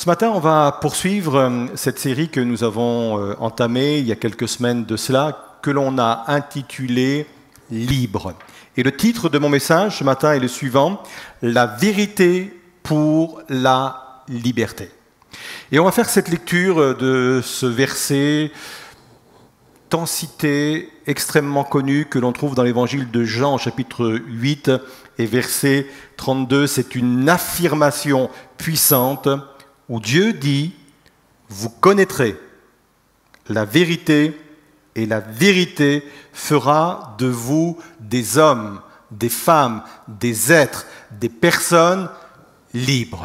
Ce matin, on va poursuivre cette série que nous avons entamée il y a quelques semaines de cela, que l'on a intitulée « Libre ». Et le titre de mon message ce matin est le suivant, « La vérité pour la liberté ». Et on va faire cette lecture de ce verset tant cité, extrêmement connu, que l'on trouve dans l'évangile de Jean, chapitre 8 et verset 32. C'est une affirmation puissante où Dieu dit « Vous connaîtrez la vérité et la vérité fera de vous des hommes, des femmes, des êtres, des personnes libres. »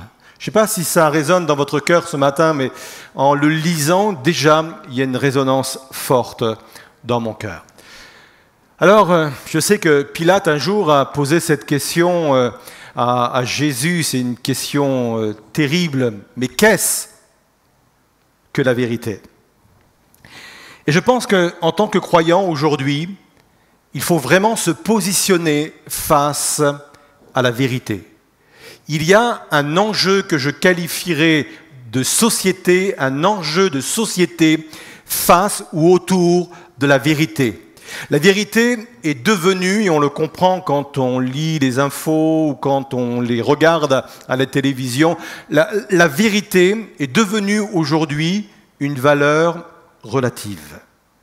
Je ne sais pas si ça résonne dans votre cœur ce matin, mais en le lisant, déjà, il y a une résonance forte dans mon cœur. Alors, je sais que Pilate, un jour, a posé cette question à Jésus. C'est une question terrible. Mais qu'est-ce que la vérité ? Et je pense qu'en tant que croyant aujourd'hui, il faut vraiment se positionner face à la vérité. Il y a un enjeu que je qualifierais de société, un enjeu de société face ou autour de la vérité. La vérité est devenue, et on le comprend quand on lit les infos ou quand on les regarde à la télévision, la vérité est devenue aujourd'hui une valeur relative.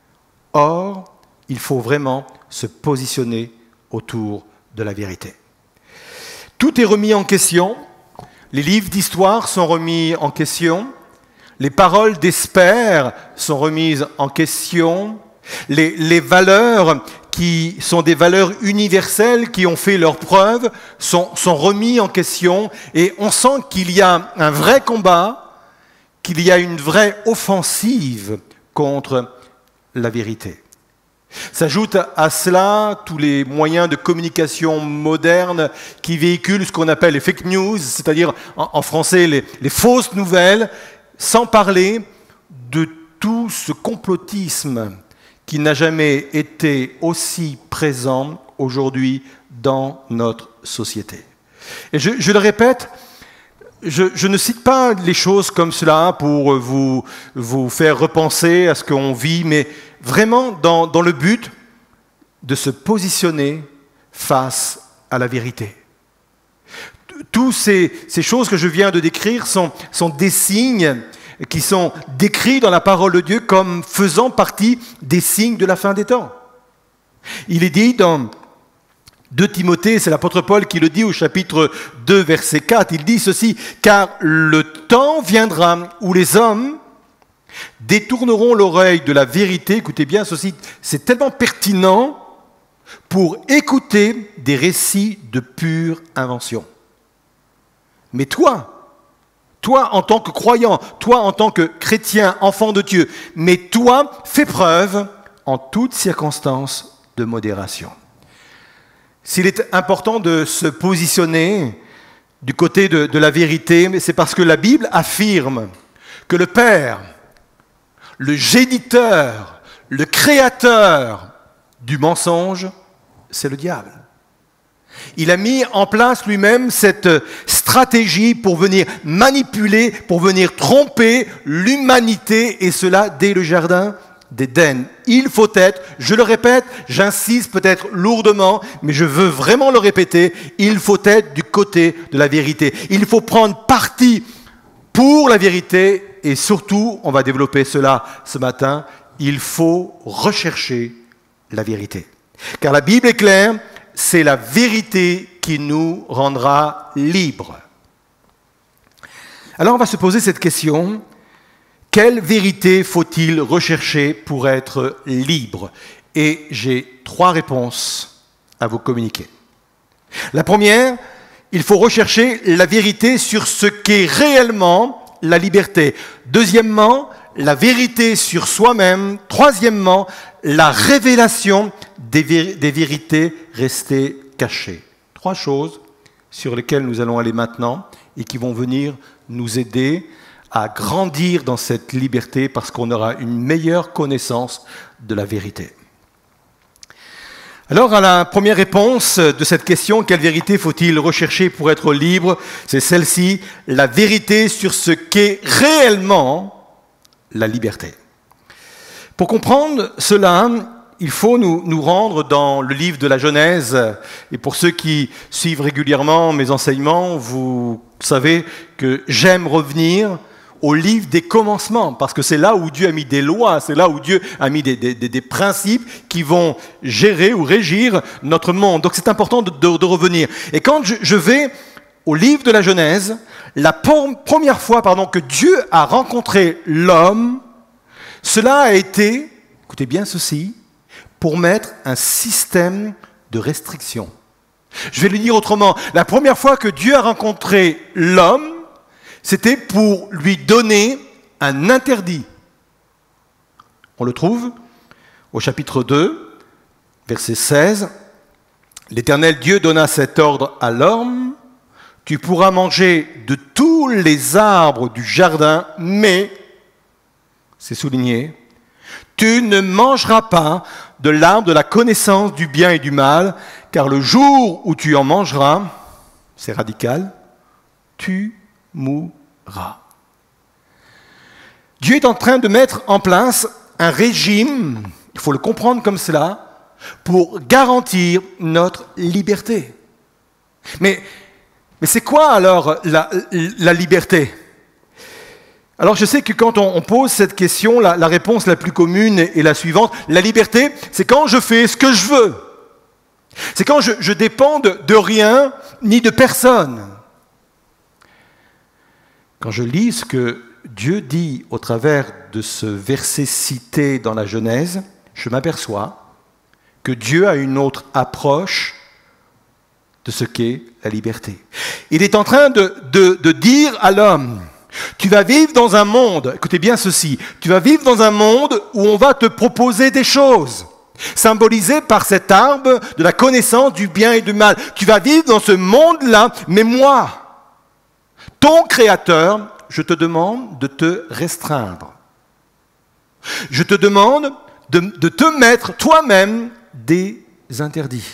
Or, il faut vraiment se positionner autour de la vérité. Tout est remis en question, les livres d'histoire sont remis en question, les paroles d'Espère sont remises en question, les valeurs qui sont des valeurs universelles qui ont fait leurs preuves sont remises en question et on sent qu'il y a un vrai combat, qu'il y a une vraie offensive contre la vérité. S'ajoutent à cela tous les moyens de communication modernes qui véhiculent ce qu'on appelle les fake news, c'est-à-dire en français les fausses nouvelles, sans parler de tout ce complotisme qui n'a jamais été aussi présent aujourd'hui dans notre société. Et je le répète, je ne cite pas les choses comme cela pour vous faire repenser à ce qu'on vit, mais vraiment dans le but de se positionner face à la vérité. Toutes ces choses que je viens de décrire sont des signes qui sont décrits dans la parole de Dieu comme faisant partie des signes de la fin des temps. Il est dit dans 2 Timothée, c'est l'apôtre Paul qui le dit au chapitre 2, verset 4, il dit ceci, « Car le temps viendra où les hommes détourneront l'oreille de la vérité, écoutez bien ceci, c'est tellement pertinent pour écouter des récits de pure invention. » Mais toi en tant que croyant, toi en tant que chrétien, enfant de Dieu, mais toi, fais preuve en toutes circonstances de modération. S'il est important de se positionner du côté de la vérité, c'est parce que la Bible affirme que le Père, le géniteur, le créateur du mensonge, c'est le diable. Il a mis en place lui-même cette stratégie pour venir manipuler, pour venir tromper l'humanité, et cela dès le jardin d'Éden. Il faut être, je le répète, j'insiste peut-être lourdement, mais je veux vraiment le répéter, il faut être du côté de la vérité. Il faut prendre parti pour la vérité et surtout, on va développer cela ce matin, il faut rechercher la vérité. Car la Bible est claire, c'est la vérité qui nous rendra libres. Alors on va se poser cette question, quelle vérité faut-il rechercher pour être libre ? Et j'ai 3 réponses à vous communiquer. La première, il faut rechercher la vérité sur ce qu'est réellement la liberté. Deuxièmement, la vérité sur soi-même. Troisièmement, la révélation des vérités restées cachées. 3 choses sur lesquelles nous allons aller maintenant et qui vont venir nous aider à grandir dans cette liberté parce qu'on aura une meilleure connaissance de la vérité. Alors, à la première réponse de cette question, quelle vérité faut-il rechercher pour être libre? C'est celle-ci, la vérité sur ce qu'est réellement la liberté. Pour comprendre cela, il faut nous rendre dans le livre de la Genèse. Et pour ceux qui suivent régulièrement mes enseignements, vous savez que j'aime revenir au livre des commencements, parce que c'est là où Dieu a mis des lois, c'est là où Dieu a mis des principes qui vont gérer ou régir notre monde. Donc c'est important de revenir. Et quand je vais au livre de la Genèse, la première fois que Dieu a rencontré l'homme, cela a été, écoutez bien ceci, pour mettre un système de restriction. Je vais le dire autrement. La première fois que Dieu a rencontré l'homme, c'était pour lui donner un interdit. On le trouve au chapitre 2, verset 16. L'Éternel Dieu donna cet ordre à l'homme: tu pourras manger de tous les arbres du jardin, mais, c'est souligné, tu ne mangeras pas de l'arbre de la connaissance du bien et du mal, car le jour où tu en mangeras, c'est radical, tu mourras. Dieu est en train de mettre en place un régime, il faut le comprendre comme cela, pour garantir notre liberté. Mais c'est quoi alors la liberté? Alors je sais que quand on pose cette question, la réponse la plus commune est la suivante. La liberté, c'est quand je fais ce que je veux. C'est quand je dépends de rien ni de personne. Quand je lis ce que Dieu dit au travers de ce verset cité dans la Genèse, je m'aperçois que Dieu a une autre approche de ce qu'est la liberté. Il est en train de dire à l'homme: tu vas vivre dans un monde, écoutez bien ceci, tu vas vivre dans un monde où on va te proposer des choses, symbolisées par cet arbre de la connaissance du bien et du mal. Tu vas vivre dans ce monde-là, mais moi, ton Créateur, je te demande de te restreindre. Je te demande de te mettre toi-même des interdits.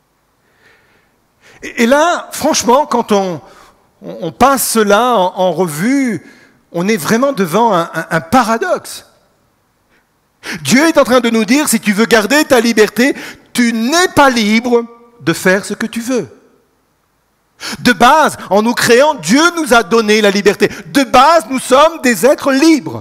Et là, franchement, quand on passe cela en revue, on est vraiment devant un paradoxe. Dieu est en train de nous dire, si tu veux garder ta liberté, tu n'es pas libre de faire ce que tu veux. De base, en nous créant, Dieu nous a donné la liberté. De base, nous sommes des êtres libres.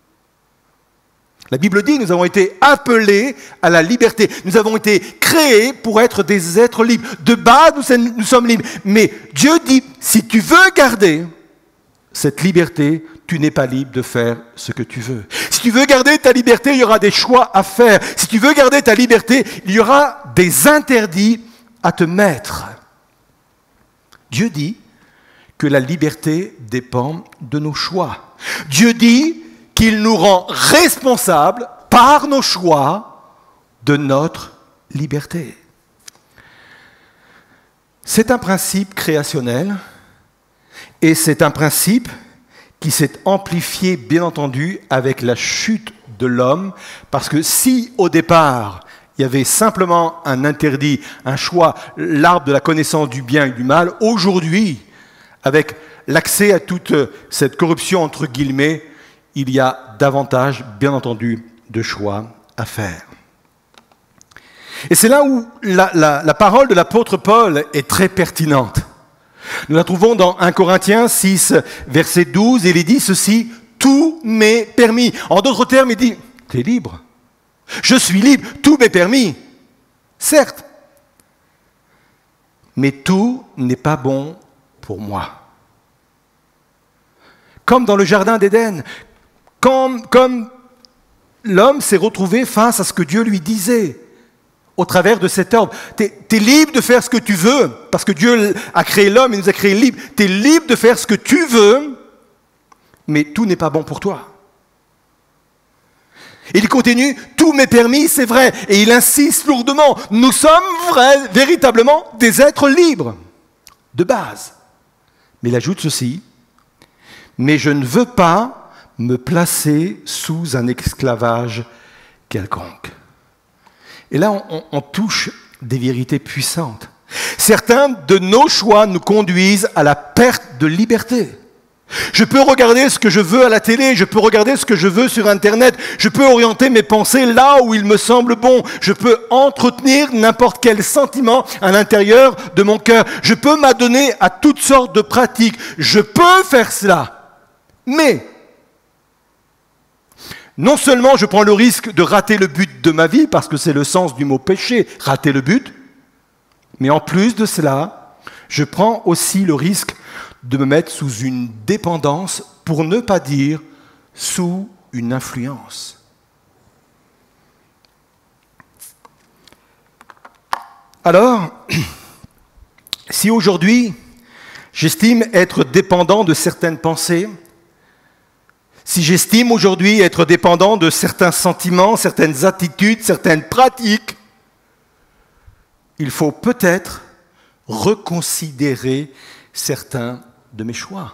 La Bible dit, nous avons été appelés à la liberté. Nous avons été créés pour être des êtres libres. De base, nous sommes libres. Mais Dieu dit, si tu veux garder cette liberté, tu n'es pas libre de faire ce que tu veux. Si tu veux garder ta liberté, il y aura des choix à faire. Si tu veux garder ta liberté, il y aura des interdits à te mettre. Dieu dit que la liberté dépend de nos choix. Dieu dit qu'il nous rend responsables par nos choix de notre liberté. C'est un principe créationnel et c'est un principe qui s'est amplifié, bien entendu, avec la chute de l'homme, parce que si au départ, il y avait simplement un interdit, un choix, l'arbre de la connaissance du bien et du mal, aujourd'hui, avec l'accès à toute cette corruption, entre guillemets, il y a davantage, bien entendu, de choix à faire. Et c'est là où la parole de l'apôtre Paul est très pertinente. Nous la trouvons dans 1 Corinthiens 6, verset 12, et il dit ceci: « Tout m'est permis ». En d'autres termes, il dit « Tu es libre. Je suis libre, tout m'est permis. » Certes, mais tout n'est pas bon pour moi. Comme dans le jardin d'Éden, comme l'homme s'est retrouvé face à ce que Dieu lui disait au travers de cet ordre. Tu es libre de faire ce que tu veux, parce que Dieu a créé l'homme et nous a créé libre. Tu es libre de faire ce que tu veux, mais tout n'est pas bon pour toi. Il continue, tout m'est permis, c'est vrai, et il insiste lourdement. Nous sommes véritablement des êtres libres, de base. Mais il ajoute ceci: mais je ne veux pas me placer sous un esclavage quelconque. Et là, on touche des vérités puissantes. Certains de nos choix nous conduisent à la perte de liberté. Je peux regarder ce que je veux à la télé, je peux regarder ce que je veux sur Internet, je peux orienter mes pensées là où il me semble bon, je peux entretenir n'importe quel sentiment à l'intérieur de mon cœur, je peux m'adonner à toutes sortes de pratiques, je peux faire cela. Mais, non seulement je prends le risque de rater le but de ma vie, parce que c'est le sens du mot péché, rater le but, mais en plus de cela, je prends aussi le risque de me mettre sous une dépendance, pour ne pas dire sous une influence. Alors, si aujourd'hui, j'estime être dépendant de certaines pensées, si j'estime aujourd'hui être dépendant de certains sentiments, certaines attitudes, certaines pratiques, il faut peut-être reconsidérer certains de mes choix.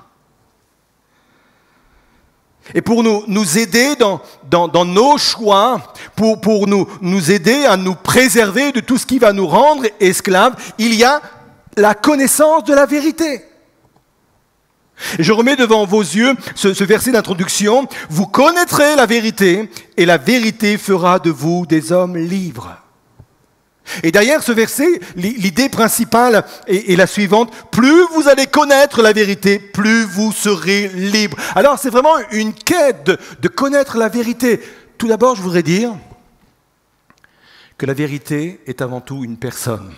Et pour nous aider dans nos choix, pour nous aider à nous préserver de tout ce qui va nous rendre esclaves, il y a la connaissance de la vérité. Et je remets devant vos yeux ce verset d'introduction. Vous connaîtrez la vérité et la vérité fera de vous des hommes libres. Et derrière ce verset, l'idée principale est la suivante. Plus vous allez connaître la vérité, plus vous serez libre. Alors c'est vraiment une quête de connaître la vérité. Tout d'abord, je voudrais dire que la vérité est avant tout une personne.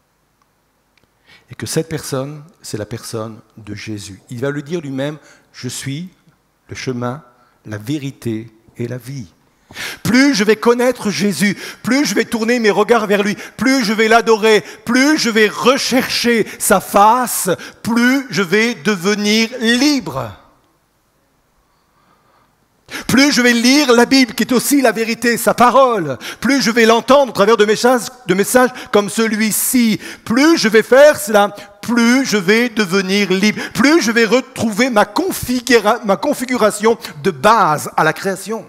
Et que cette personne, c'est la personne de Jésus. Il va le dire lui-même, je suis le chemin, la vérité et la vie. Plus je vais connaître Jésus, plus je vais tourner mes regards vers lui, plus je vais l'adorer, plus je vais rechercher sa face, plus je vais devenir libre. Plus je vais lire la Bible, qui est aussi la vérité, sa parole, plus je vais l'entendre au travers de messages comme celui-ci, plus je vais faire cela, plus je vais devenir libre, plus je vais retrouver ma configuration de base à la création.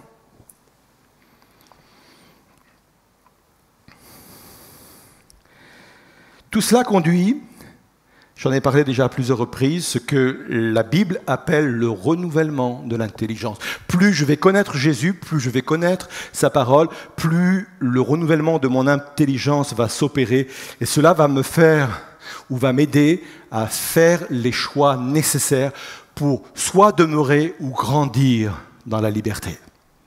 Tout cela conduit, j'en ai parlé déjà à plusieurs reprises, ce que la Bible appelle le renouvellement de l'intelligence. Plus je vais connaître Jésus, plus je vais connaître sa parole, plus le renouvellement de mon intelligence va s'opérer. Et cela va me faire, ou va m'aider à faire les choix nécessaires pour soit demeurer ou grandir dans la liberté.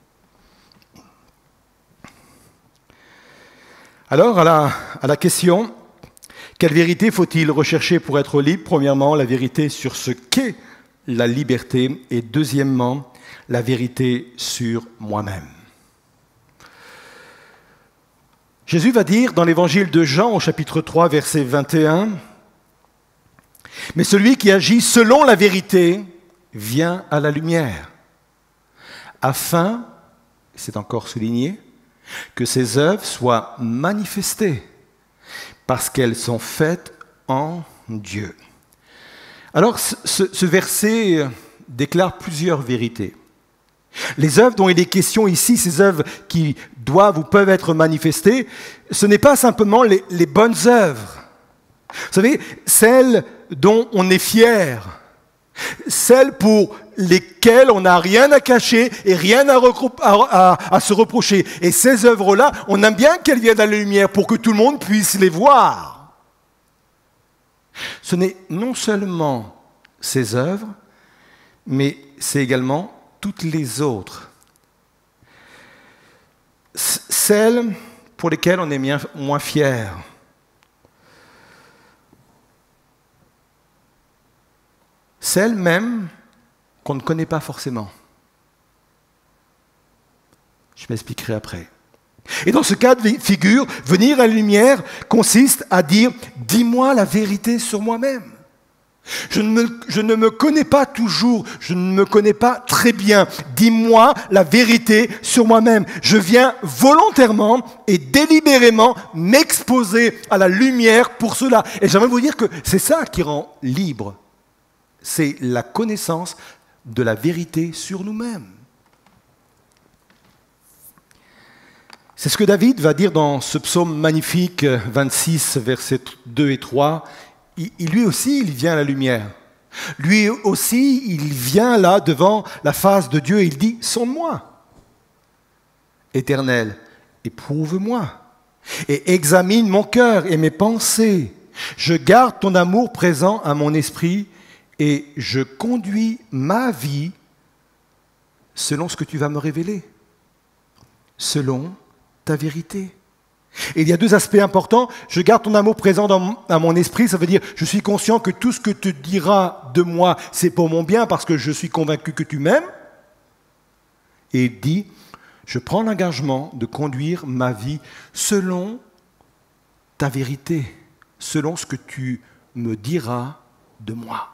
Alors, à la question... Quelle vérité faut-il rechercher pour être libre? Premièrement, la vérité sur ce qu'est la liberté et deuxièmement, la vérité sur moi-même. Jésus va dire dans l'évangile de Jean au chapitre 3, verset 21, « Mais celui qui agit selon la vérité vient à la lumière, afin, c'est encore souligné, que ses œuvres soient manifestées, parce qu'elles sont faites en Dieu. » Alors, ce verset déclare plusieurs vérités. Les œuvres dont il est question ici, ces œuvres qui doivent ou peuvent être manifestées, ce n'est pas simplement les bonnes œuvres. Vous savez, celles dont on est fier, celles pour lesquelles on n'a rien à cacher et rien à se reprocher. Et ces œuvres-là, on aime bien qu'elles viennent à la lumière pour que tout le monde puisse les voir. Ce n'est non seulement ces œuvres, mais c'est également toutes les autres. Celles pour lesquelles on est moins fier. Celles même qu'on ne connaît pas forcément. Je m'expliquerai après. Et dans ce cas de figure, venir à la lumière consiste à dire « dis-moi la vérité sur moi-même ». Je ne me connais pas toujours, je ne me connais pas très bien. Dis-moi la vérité sur moi-même. Je viens volontairement et délibérément m'exposer à la lumière pour cela. Et j'aimerais vous dire que c'est ça qui rend libre. C'est la connaissance de la vérité sur nous-mêmes. C'est ce que David va dire dans ce psaume magnifique, 26, versets 2 et 3. Lui aussi, il vient à la lumière. Lui aussi, il vient là devant la face de Dieu et il dit « Sonde-moi, Éternel, éprouve-moi et examine mon cœur et mes pensées. Je garde ton amour présent à mon esprit et je conduis ma vie selon ce que tu vas me révéler, selon ta vérité. » Et il y a deux aspects importants. Je garde ton amour présent à mon esprit, ça veut dire je suis conscient que tout ce que tu diras de moi, c'est pour mon bien parce que je suis convaincu que tu m'aimes. Et il dit, je prends l'engagement de conduire ma vie selon ta vérité, selon ce que tu me diras de moi.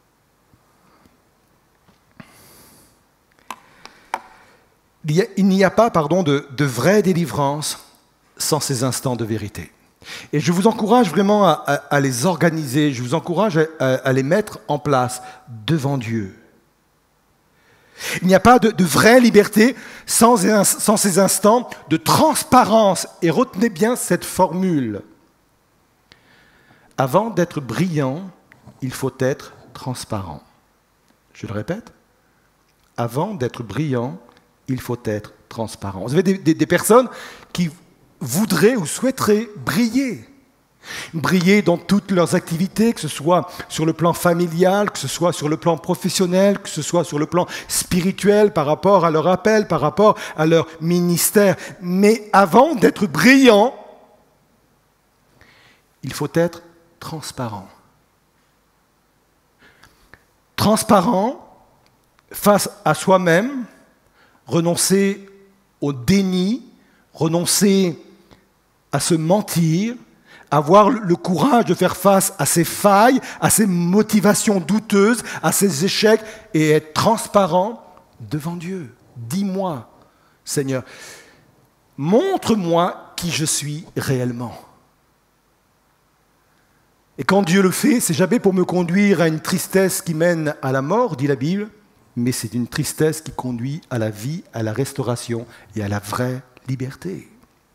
Il n'y a pas, de vraie délivrance sans ces instants de vérité. Et je vous encourage vraiment à les organiser, je vous encourage à les mettre en place devant Dieu. Il n'y a pas de vraie liberté sans ces instants de transparence. Et retenez bien cette formule. Avant d'être brillant, il faut être transparent. Je le répète. Avant d'être brillant, il faut être transparent. Vous avez des personnes qui voudraient ou souhaiteraient briller. Briller dans toutes leurs activités, que ce soit sur le plan familial, que ce soit sur le plan professionnel, que ce soit sur le plan spirituel par rapport à leur appel, par rapport à leur ministère. Mais avant d'être brillant, il faut être transparent. Transparent face à soi-même, renoncer au déni, renoncer à se mentir, avoir le courage de faire face à ses failles, à ses motivations douteuses, à ses échecs, et être transparent devant Dieu. Dis-moi, Seigneur, montre-moi qui je suis réellement. Et quand Dieu le fait, c'est jamais pour me conduire à une tristesse qui mène à la mort, dit la Bible, mais c'est une tristesse qui conduit à la vie, à la restauration et à la vraie liberté.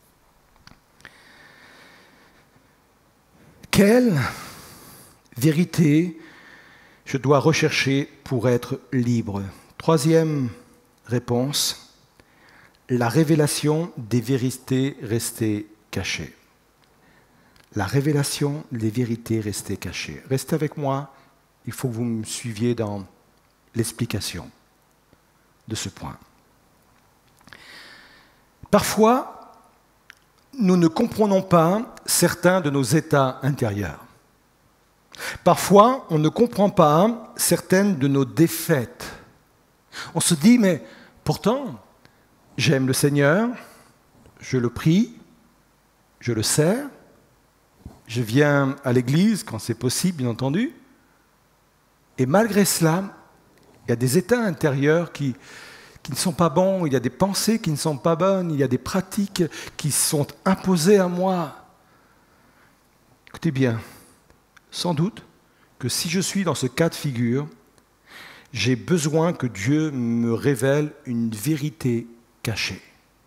Quelle vérité je dois rechercher pour être libre? Troisième réponse, la révélation des vérités restées cachées. La révélation des vérités restées cachées. Restez avec moi, il faut que vous me suiviez dans l'explication de ce point. Parfois, nous ne comprenons pas certains de nos états intérieurs. Parfois, on ne comprend pas certaines de nos défaites. On se dit, mais pourtant, j'aime le Seigneur, je le prie, je le sers, je viens à l'église quand c'est possible, bien entendu, et malgré cela, il y a des états intérieurs qui ne sont pas bons, il y a des pensées qui ne sont pas bonnes, il y a des pratiques qui sont imposées à moi. Écoutez bien, sans doute que si je suis dans ce cas de figure, j'ai besoin que Dieu me révèle une vérité cachée.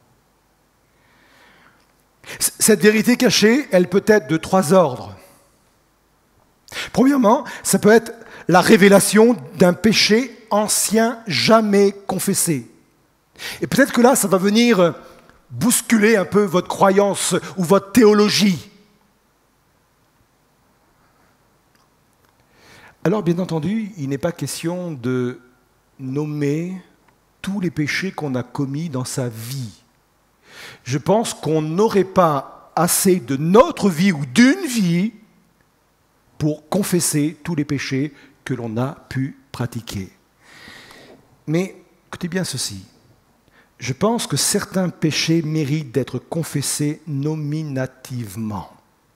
Cette vérité cachée, elle peut être de trois ordres. Premièrement, ça peut être la révélation d'un péché ancien jamais confessé. Et peut-être que là, ça va venir bousculer un peu votre croyance ou votre théologie. Alors, bien entendu, il n'est pas question de nommer tous les péchés qu'on a commis dans sa vie. Je pense qu'on n'aurait pas assez de notre vie ou d'une vie pour confesser tous les péchés que l'on a pu pratiquer. Mais écoutez bien ceci, je pense que certains péchés méritent d'être confessés nominativement.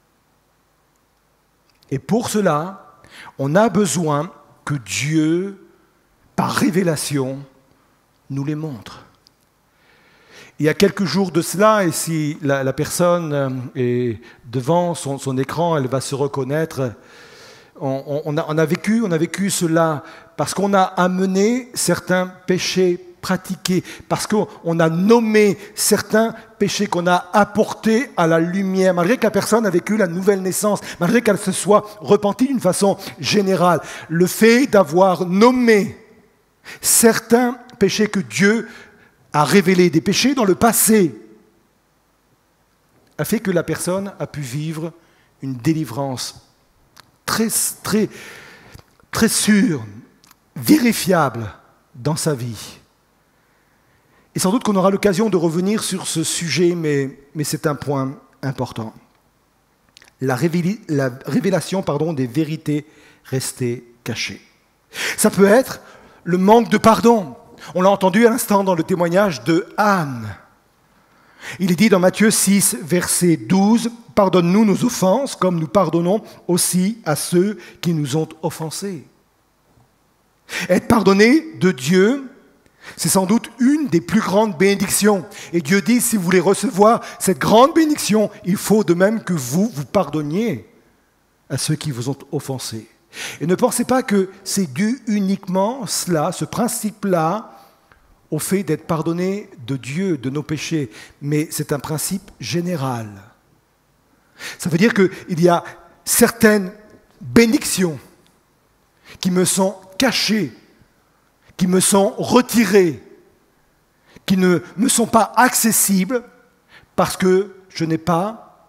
Et pour cela, on a besoin que Dieu, par révélation, nous les montre. Il y a quelques jours de cela, et si la personne est devant son écran, elle va se reconnaître. On a vécu cela parce qu'on a amené certains péchés pratiqués, parce qu'on a nommé certains péchés qu'on a apportés à la lumière, malgré que la personne a vécu la nouvelle naissance, malgré qu'elle se soit repentie d'une façon générale. Le fait d'avoir nommé certains péchés que Dieu a révélés, des péchés dans le passé, a fait que la personne a pu vivre une délivrance très, très, très sûre, vérifiable dans sa vie. Et sans doute qu'on aura l'occasion de revenir sur ce sujet, mais c'est un point important. La révélation des vérités restées cachées. Ça peut être le manque de pardon. On l'a entendu à l'instant dans le témoignage de Anne. Il est dit dans Matthieu 6, verset 12, « Pardonne-nous nos offenses, comme nous pardonnons aussi à ceux qui nous ont offensés. » Être pardonné de Dieu, c'est sans doute une des plus grandes bénédictions. Et Dieu dit, si vous voulez recevoir cette grande bénédiction, il faut de même que vous pardonniez à ceux qui vous ont offensés. Et ne pensez pas que c'est dû uniquement cela, ce principe-là, au fait d'être pardonné de Dieu, de nos péchés, mais c'est un principe général. Ça veut dire qu'il y a certaines bénédictions qui me sont cachées, qui me sont retirées, qui ne me sont pas accessibles parce que je n'ai pas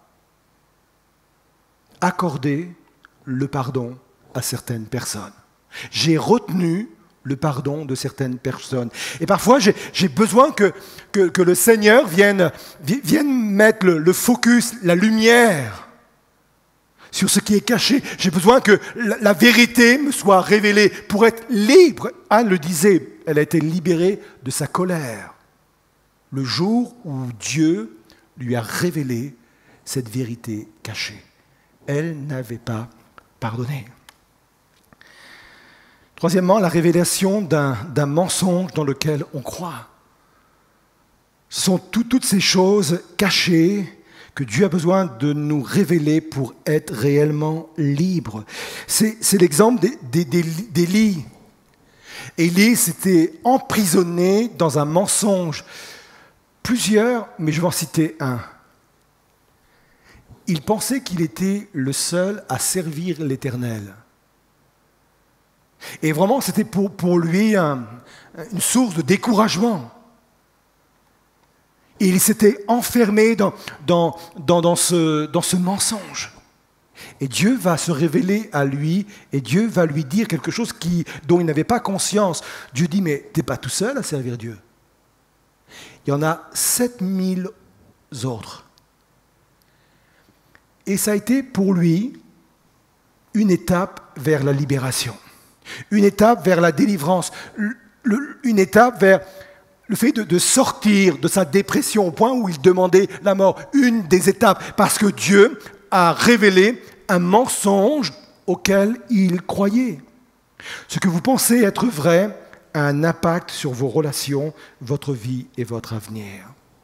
accordé le pardon à certaines personnes. J'ai retenu le pardon de certaines personnes. Et parfois, j'ai besoin que le Seigneur vienne mettre le focus, la lumière sur ce qui est caché. J'ai besoin que la vérité me soit révélée pour être libre. Anne le disait, elle a été libérée de sa colère le jour où Dieu lui a révélé cette vérité cachée. Elle n'avait pas pardonné. Troisièmement, la révélation d'un mensonge dans lequel on croit. Ce sont toutes ces choses cachées que Dieu a besoin de nous révéler pour être réellement libres. C'est l'exemple d'Élie. Élie s'était emprisonné dans un mensonge. Plusieurs, mais je vais en citer un. Il pensait qu'il était le seul à servir l'Éternel. Et vraiment, c'était pour lui une source de découragement. Et il s'était enfermé dans ce mensonge. Et Dieu va se révéler à lui, et Dieu va lui dire quelque chose dont il n'avait pas conscience. Dieu dit, mais tu n'es pas tout seul à servir Dieu. Il y en a 7000 autres. Et ça a été pour lui une étape vers la libération. Une étape vers la délivrance, une étape vers le fait de sortir de sa dépression au point où il demandait la mort. Une des étapes, parce que Dieu a révélé un mensonge auquel il croyait. Ce que vous pensez être vrai a un impact sur vos relations, votre vie et votre avenir.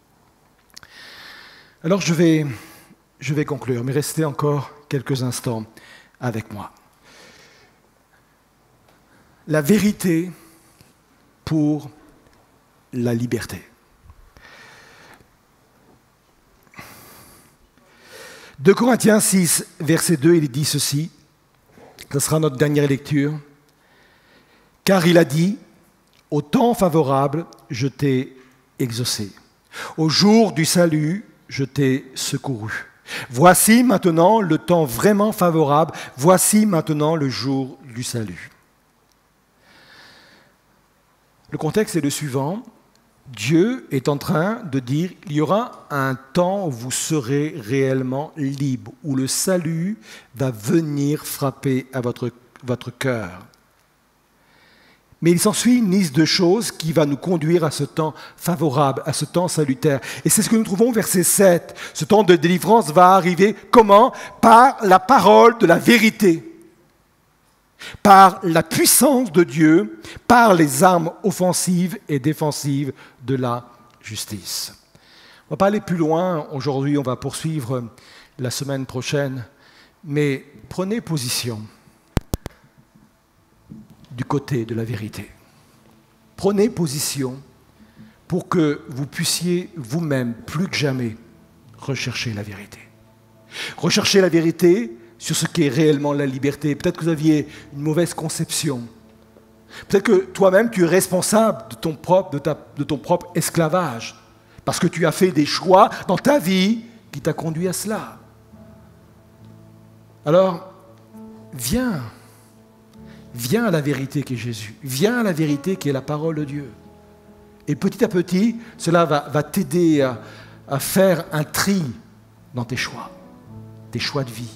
Alors je vais conclure, mais restez encore quelques instants avec moi. La vérité pour la liberté. 2 Corinthiens 6, verset 2, il dit ceci, ce sera notre dernière lecture. « Car il a dit, au temps favorable, je t'ai exaucé. Au jour du salut, je t'ai secouru. Voici maintenant le temps vraiment favorable, voici maintenant le jour du salut. » Le contexte est le suivant. Dieu est en train de dire qu'il y aura un temps où vous serez réellement libre, où le salut va venir frapper à votre cœur. Mais il s'ensuit une liste de choses qui va nous conduire à ce temps favorable, à ce temps salutaire. Et c'est ce que nous trouvons au verset 7. Ce temps de délivrance va arriver comment ? Par la parole de la vérité. Par la puissance de Dieu, par les armes offensives et défensives de la justice. On ne va pas aller plus loin aujourd'hui, on va poursuivre la semaine prochaine, mais prenez position du côté de la vérité. Prenez position pour que vous puissiez vous-même, plus que jamais, rechercher la vérité. Rechercher la vérité sur ce qu'est réellement la liberté. Peut-être que vous aviez une mauvaise conception. Peut-être que toi-même, tu es responsable de ton propre esclavage, parce que tu as fait des choix dans ta vie qui t'a conduit à cela. Alors, viens à la vérité qui est Jésus. Viens à la vérité qui est la parole de Dieu. Et petit à petit, cela va t'aider à faire un tri dans tes choix de vie.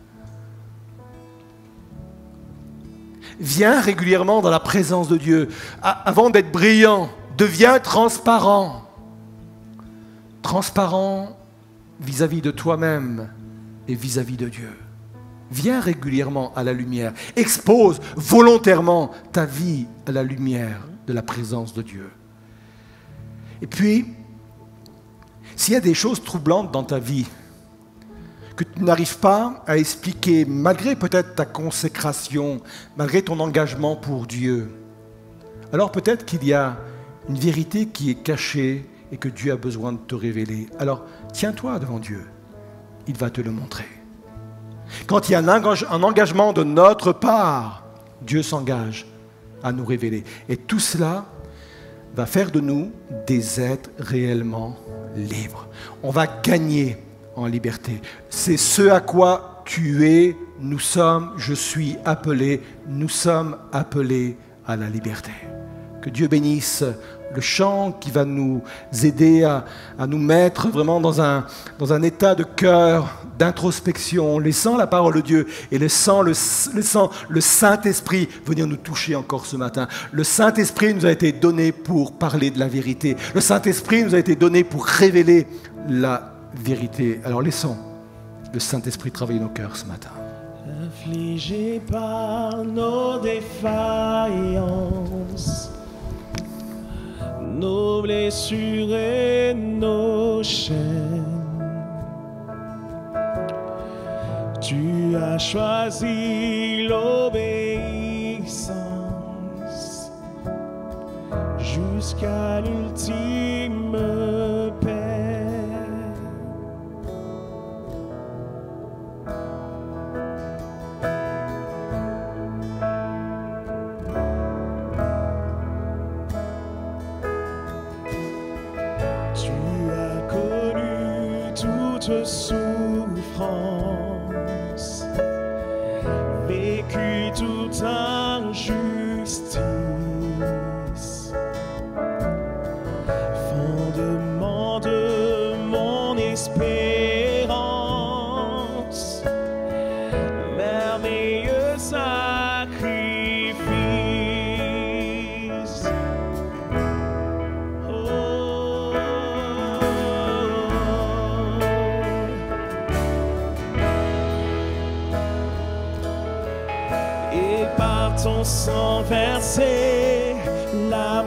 Viens régulièrement dans la présence de Dieu. Avant d'être brillant, deviens transparent. Transparent vis-à-vis de toi-même et vis-à-vis de Dieu. Viens régulièrement à la lumière. Expose volontairement ta vie à la lumière de la présence de Dieu. Et puis, s'il y a des choses troublantes dans ta vie que tu n'arrives pas à expliquer, malgré peut-être ta consécration, malgré ton engagement pour Dieu, alors peut-être qu'il y a une vérité qui est cachée et que Dieu a besoin de te révéler. Alors, tiens-toi devant Dieu. Il va te le montrer. Quand il y a un engagement de notre part, Dieu s'engage à nous révéler. Et tout cela va faire de nous des êtres réellement libres. On va gagner en liberté. C'est ce à quoi tu es, nous sommes, je suis appelé, nous sommes appelés à la liberté. Que Dieu bénisse le chant qui va nous aider à nous mettre vraiment dans un état de cœur, d'introspection, laissant la parole de Dieu et laissant le Saint-Esprit venir nous toucher encore ce matin. Le Saint-Esprit nous a été donné pour parler de la vérité. Le Saint-Esprit nous a été donné pour révéler la vérité. Alors laissons le Saint-Esprit travailler nos cœurs ce matin. Affligés par nos défaillances, nos blessures et nos chaînes, tu as choisi l'obéissance jusqu'à l'ultime paix. Tu as connu toute souffrance, vécu toute injustice, fondement de mon espérance, merveilleux sacrifice. Oh, et par ton sang versé, la